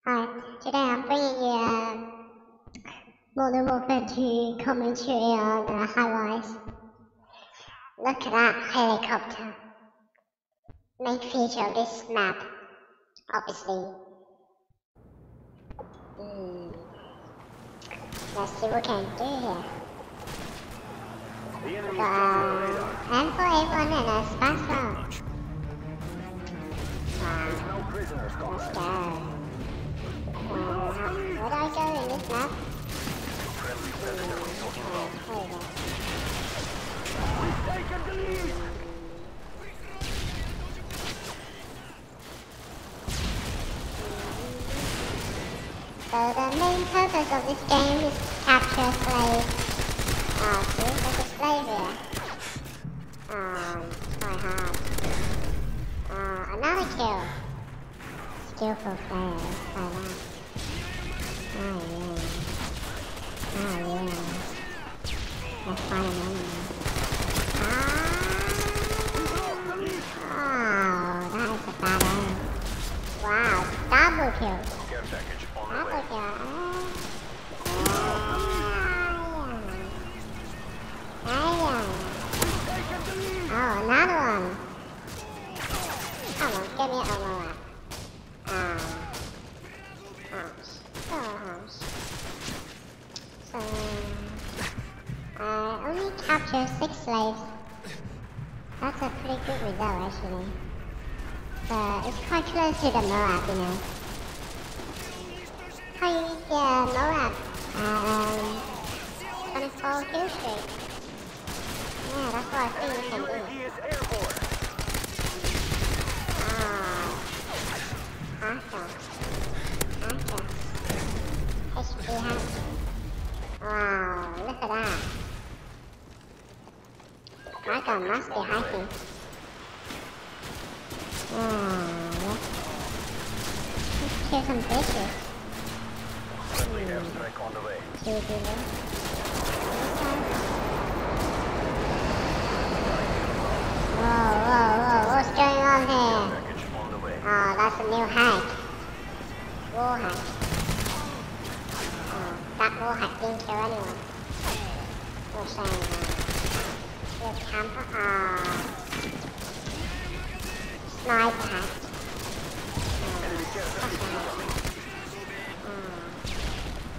Hi, today I'm bringing you Modern Warfare 2 commentary on High-Rise. Look at that helicopter. Main feature of this map, obviously. Let's see what we can do here. We got M4A1 and a Spasmo. Wow, let's go. Where do I go in this map? So the main purpose of this game is to capture slaves. See, there's a slave here. Quite hard. Another kill. Skillful players, like that. Oh yeah. Let's find an enemy. Oh, that is a bad aim. Wow, double kill. Double kill. Oh, another one. Come on, give me a roll. So, I only captured 6 slaves. That's a pretty good result, actually. But it's quite close to the Moab, you know. How you reach the Moab? 24 kill streak. Yeah, that's what I think you can do. HP hack. Wow, look at that. My gun must be hacking. Let's kill some bitches. Whoa, what's going on here? Oh, that's a new hack. Wall hack. That wall hack didn't kill anyone. We're saying here's camper. Sniper hack.